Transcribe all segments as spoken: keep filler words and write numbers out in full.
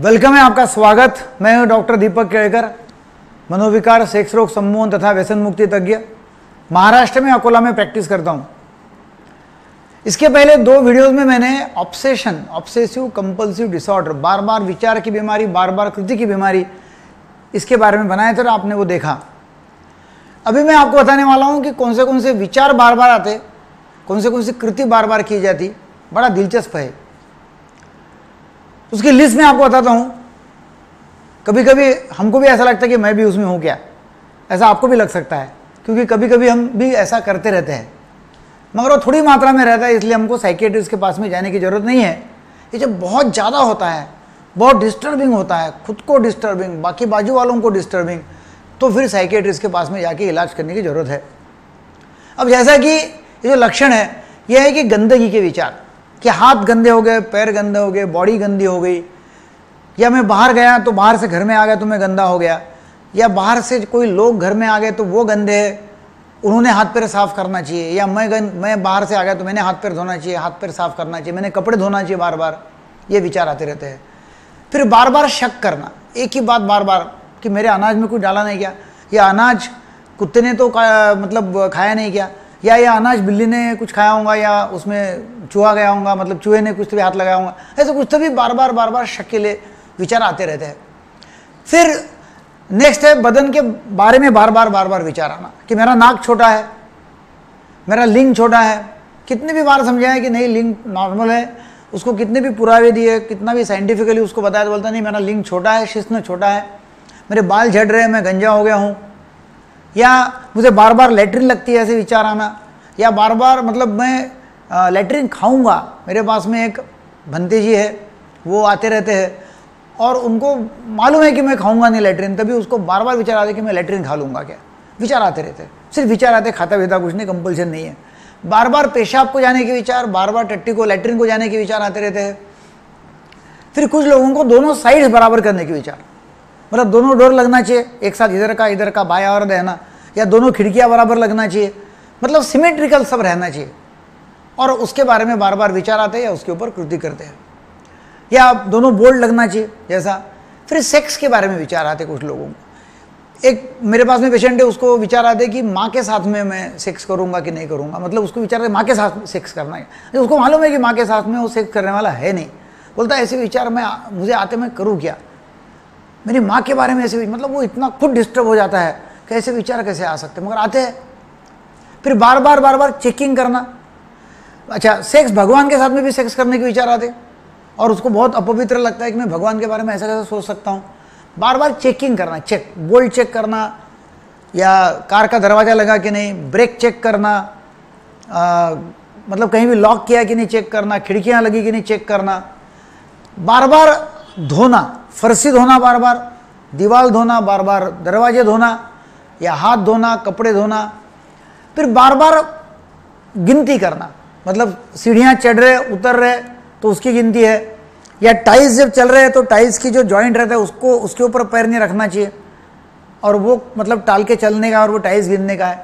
Welcome है, आपका स्वागत। मैं हूं डॉक्टर दीपक केळकर, मनोविकार, सेक्स रोग, सम्मोहन तथा व्यसन मुक्ति तज्ञ। महाराष्ट्र में अकोला में प्रैक्टिस करता हूं। इसके पहले दो वीडियोस में मैंने ऑब्सेशन, ऑब्सेसिव कंपल्सिव डिसऑर्डर, बार बार विचार की बीमारी, बार बार कृति की बीमारी, इसके बारे में बनाए थे और आपने वो देखा। अभी मैं आपको बताने वाला हूं कि कौन से कौन से विचार बार बार आते, कौन से कौन सी कृति बार बार की जाती। बड़ा दिलचस्प है। उसकी लिस्ट में आपको बताता हूं। कभी कभी हमको भी ऐसा लगता है कि मैं भी उसमें हूं क्या, ऐसा आपको भी लग सकता है, क्योंकि कभी कभी हम भी ऐसा करते रहते हैं, मगर वो थोड़ी मात्रा में रहता है, इसलिए हमको साइकियाट्रिस्ट के पास में जाने की ज़रूरत नहीं है। ये जब बहुत ज़्यादा होता है, बहुत डिस्टर्बिंग होता है, खुद को डिस्टर्बिंग, बाकी बाजू वालों को डिस्टर्बिंग, तो फिर साइकियाट्रिस्ट के पास में जाके इलाज करने की ज़रूरत है। अब जैसा कि ये जो लक्षण है, यह है कि गंदगी के विचार, कि हाथ गंदे हो गए, पैर गंदे हो गए, बॉडी गंदी हो गई, या मैं बाहर गया तो बाहर से घर में आ गया तो मैं गंदा हो गया, या बाहर से कोई लोग घर में आ गए तो वो गंदे हैं, उन्होंने हाथ पैर साफ़ करना चाहिए, या मैं गंद मैं बाहर से आ गया तो मैंने हाथ पैर धोना चाहिए, हाथ पैर साफ़ करना चाहिए, मैंने कपड़े धोना चाहिए, बार बार ये विचार आते रहते हैं। फिर बार बार शक करना, एक ही बात बार बार, कि मेरे अनाज में कुछ डाला नहीं क्या, या अनाज कुत्ते ने तो मतलब खाया नहीं क्या, या या अनाज बिल्ली ने कुछ खाया होगा, या उसमें चूहा गया होगा, मतलब चूहे ने कुछ तो भी हाथ लगाया होगा, ऐसे कुछ तो भी बार बार बार बार शक के लिए विचार आते रहते हैं। फिर नेक्स्ट है बदन के बारे में बार बार बार बार विचार आना, कि मेरा नाक छोटा है, मेरा लिंग छोटा है। कितने भी बार समझाया कि नहीं लिंग नॉर्मल है, उसको कितने भी पुरावे दिए, कितना भी साइंटिफिकली उसको बताया तो बोलता नहीं मेरा लिंग छोटा है, शिश्न छोटा है, मेरे बाल झड़ रहे हैं, मैं गंजा हो गया हूँ, या मुझे बार बार लेटरिन लगती है, ऐसे विचार आना, या बार बार मतलब मैं लेटरिन खाऊंगा। मेरे पास में एक भंते जी है, वो आते रहते हैं और उनको मालूम है कि मैं खाऊंगा नहीं लेटरिन, तभी उसको बार बार विचार आते कि मैं लेटरिन खा लूँगा क्या। विचार आते रहते हैं, सिर्फ विचार आते, खाता पीता कुछ नहीं, कंपल्शन नहीं है। बार बार पेशाब को जाने के विचार, बार बार टट्टी को, लेटरिन को जाने के विचार आते रहते हैं। फिर कुछ लोगों को दोनों साइड बराबर करने के विचार, मतलब दोनों डोर लगना चाहिए एक साथ, इधर का इधर का, बाया और रहना, या दोनों खिड़कियां बराबर लगना चाहिए, मतलब सिमेट्रिकल सब रहना चाहिए, और उसके बारे में बार बार विचार आते हैं या उसके ऊपर कृति करते हैं, या दोनों बोल्ड लगना चाहिए जैसा। फिर सेक्स के बारे में विचार आते कुछ लोगों को। एक मेरे पास में पेशेंट है, उसको विचार आते कि माँ के साथ में मैं सेक्स करूँगा कि नहीं करूँगा, मतलब उसको विचार है माँ के साथ सेक्स करना है, उसको मालूम है कि माँ के साथ में वो सेक्स करने वाला है नहीं, बोलता ऐसे विचार मैं मुझे आते, मैं करूँ क्या, मेरी माँ के बारे में ऐसे, मतलब वो इतना खुद डिस्टर्ब हो जाता है, कैसे विचार कैसे आ सकते, मगर आते हैं। फिर बार बार बार बार चेकिंग करना। अच्छा, सेक्स भगवान के साथ में भी सेक्स करने के विचार आते, और उसको बहुत अपवित्र लगता है कि मैं भगवान के बारे में ऐसा कैसे सोच सकता हूँ। बार बार चेकिंग करना, चेक, बोल्ट चेक करना, या कार का दरवाज़ा लगा कि नहीं, ब्रेक चेक करना, आ, मतलब कहीं भी लॉक किया कि नहीं चेक करना, खिड़कियाँ लगी कि नहीं चेक करना। बार बार धोना, फर्शी धोना, बार बार दीवार धोना, बार बार दरवाजे धोना, या हाथ धोना, कपड़े धोना। फिर बार बार गिनती करना, मतलब सीढ़ियाँ चढ़ रहे उतर रहे तो उसकी गिनती है, या टाइल्स जब चल रहे हैं तो टाइल्स की जो जॉइंट रहता है उसको, उसके ऊपर पैर नहीं रखना चाहिए, और वो मतलब टाल के चलने का और वो टाइल्स गिनने का है।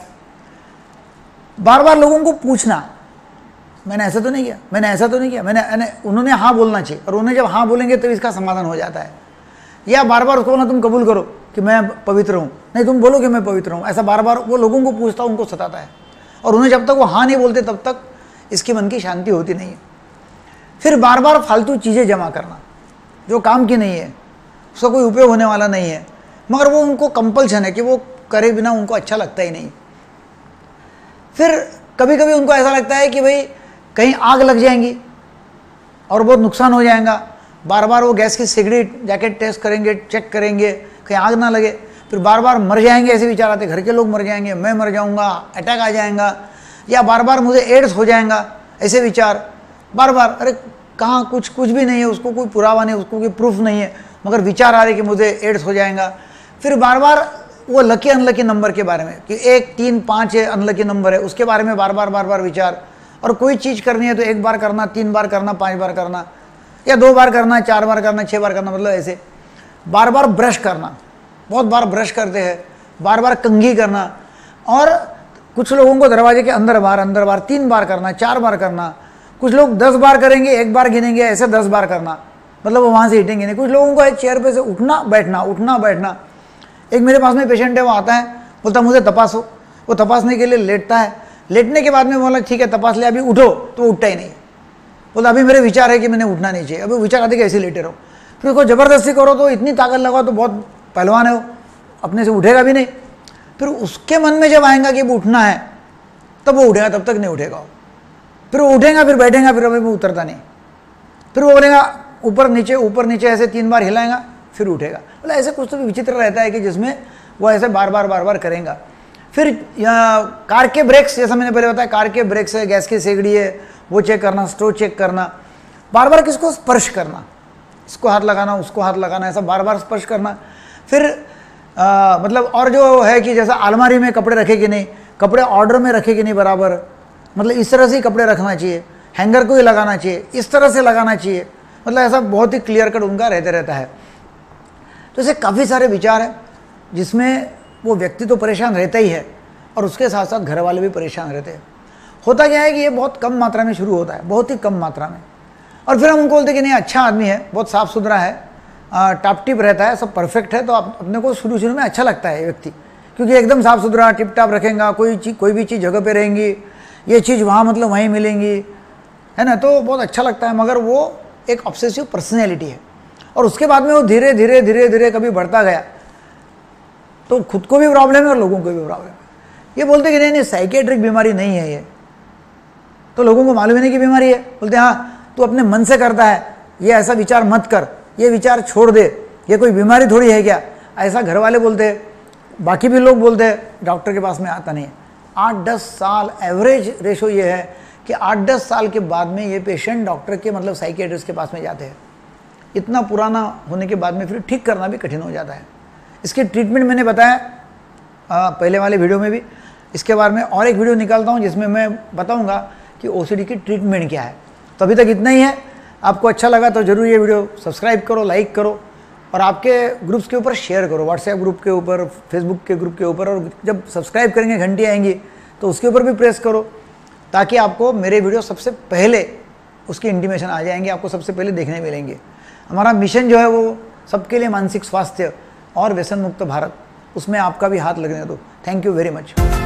बार बार लोगों को पूछना, मैंने ऐसा तो नहीं किया, मैंने ऐसा तो नहीं किया, मैंने उन्होंने हाँ बोलना चाहिए, और उन्हें जब हाँ बोलेंगे तो इसका समाधान हो जाता है। या बार बार उसको बोलना तुम कबूल करो कि मैं पवित्र हूँ, नहीं तुम बोलो कि मैं पवित्र हूँ, ऐसा बार बार वो लोगों को पूछता, उनको सताता है, और उन्हें जब तक वो हाँ नहीं बोलते तब तक इसके मन की शांति होती नहीं है। फिर बार बार फालतू चीज़ें जमा करना जो काम की नहीं है, उसका कोई उपयोग होने वाला नहीं है, मगर वो उनको कंपल्शन है कि वो करे बिना उनको अच्छा लगता ही नहीं। फिर कभी कभी उनको ऐसा लगता है कि भाई कहीं आग लग जाएंगी और बहुत नुकसान हो जाएगा, बार बार वो गैस की सिगरेट जैकेट टेस्ट करेंगे, चेक करेंगे कहीं आग ना लगे। फिर बार बार मर जाएंगे ऐसे विचार आते, घर के लोग मर जाएंगे, मैं मर जाऊंगा, अटैक आ जाएगा, या बार बार मुझे एड्स हो जाएगा, ऐसे विचार बार बार। अरे कहाँ, कुछ कुछ भी नहीं है, उसको कोई पुरावा नहीं, उसको कोई प्रूफ नहीं है, मगर विचार आ रहे कि मुझे एड्स हो जाएगा। फिर बार बार वो लकी अनलकी नंबर के बारे में, कि एक तीन पाँच है अनलकी नंबर है, उसके बारे में बार बार बार बार विचार। और कोई चीज़ करनी है तो एक बार करना, तीन बार करना, पाँच बार करना, या दो बार करना, चार बार करना, छः बार करना, मतलब ऐसे। बार बार ब्रश करना, बहुत बार ब्रश करते हैं, बार बार कंघी करना, और कुछ लोगों को दरवाजे के अंदर बार अंदर बार तीन बार करना, चार बार करना, कुछ लोग दस बार करेंगे, एक बार गिनेंगे, ऐसे दस बार करना। मतलब वो वहाँ से हिटेंगे नहीं। कुछ लोगों को है चेयर पे से उठना बैठना उठना बैठना। एक मेरे पास में पेशेंट है, वो आता है बोलता मुझे तपास हो, वो तपासने के लिए लेटता है, लेटने के बाद में बोला ठीक है तपास ले, अभी उठो, तो उठता ही नहीं। बोला अभी मेरे विचार है कि मैंने उठना नहीं चाहिए, अभी विचार आते कि ऐसे लेटे रहो। फिर उसको ज़बरदस्ती करो तो इतनी ताकत लगाओ तो बहुत पहलवान है वो, अपने से उठेगा भी नहीं। फिर उसके मन में जब आएगा कि वो उठना है तब वो उठेगा, तब तक नहीं उठेगा वो। फिर वो उठेगा, फिर बैठेगा, फिर अभी वो उतरता नहीं। फिर वो बोलेगा ऊपर नीचे ऊपर नीचे ऐसे तीन बार हिलाएगा, फिर उठेगा। बोला ऐसे कुछ तो भी विचित्र रहता है कि जिसमें वो ऐसे बार बार बार बार करेगा। फिर कार के ब्रेक्स, जैसा मैंने पहले बताया, कार के ब्रेक्स है, गैस की सेगड़ी है, वो चेक करना, स्टोव चेक करना, बार बार किसको स्पर्श करना, इसको हाथ लगाना उसको हाथ लगाना, ऐसा बार बार स्पर्श करना। फिर आ, मतलब और जो है कि जैसा अलमारी में कपड़े रखे कि नहीं, कपड़े ऑर्डर में रखे कि नहीं बराबर, मतलब इस तरह से ही कपड़े रखना चाहिए, हैंगर को ही लगाना चाहिए, इस तरह से लगाना चाहिए, मतलब ऐसा बहुत ही क्लियर कट उनका रहते रहता है। तो ऐसे काफ़ी सारे विचार हैं जिसमें वो व्यक्ति तो परेशान रहता ही है और उसके साथ साथ घर वाले भी परेशान रहते हैं। होता क्या है कि ये बहुत कम मात्रा में शुरू होता है, बहुत ही कम मात्रा में, और फिर हम उनको बोलते हैं कि नहीं अच्छा आदमी है, बहुत साफ़ सुथरा है, टाप टिप रहता है, सब परफेक्ट है, तो आप अपने को शुरू शुरू में अच्छा लगता है ये व्यक्ति, क्योंकि एकदम साफ़ सुथरा टिप टाप रखेगा, कोई चीज़ कोई भी चीज़ जगह पे रहेंगी, ये चीज़ वहाँ मतलब वहीं मिलेंगी, है ना, तो बहुत अच्छा लगता है। मगर वो एक ऑब्सेसिव पर्सनैलिटी है और उसके बाद में वो धीरे धीरे धीरे धीरे कभी बढ़ता गया तो खुद को भी प्रॉब्लम है और लोगों को भी प्रॉब्लम है। ये बोलते कि नहीं नहीं साइकेट्रिक बीमारी नहीं है ये, तो लोगों को मालूम ही नहीं कि बीमारी है। बोलते हाँ तू अपने मन से करता है, ये ऐसा विचार मत कर, ये विचार छोड़ दे, ये कोई बीमारी थोड़ी है क्या, ऐसा घर वाले बोलते हैं, बाकी भी लोग बोलते हैं, डॉक्टर के पास में आता नहीं है। आठ दस साल एवरेज रेशो ये है कि आठ दस साल के बाद में ये पेशेंट डॉक्टर के मतलब साइकेट्रिस्ट के पास में जाते हैं। इतना पुराना होने के बाद में फिर ठीक करना भी कठिन हो जाता है। इसकी ट्रीटमेंट मैंने बताया आ, पहले वाले वीडियो में भी, इसके बारे में और एक वीडियो निकालता हूँ जिसमें मैं बताऊँगा कि ओसीडी की ट्रीटमेंट क्या है। तो अभी तक इतना ही है। आपको अच्छा लगा तो ज़रूर ये वीडियो सब्सक्राइब करो, लाइक करो और आपके ग्रुप्स के ऊपर शेयर करो, व्हाट्सएप ग्रुप के ऊपर, फेसबुक के ग्रुप के ऊपर, और जब सब्सक्राइब करेंगे घंटी आएंगी तो उसके ऊपर भी प्रेस करो ताकि आपको मेरे वीडियो सबसे पहले उसकी इंटीमेशन आ जाएंगे, आपको सबसे पहले देखने मिलेंगे। हमारा मिशन जो है वो सबके लिए मानसिक स्वास्थ्य और व्यसन मुक्त भारत, उसमें आपका भी हाथ लगने दो। Thank you very much.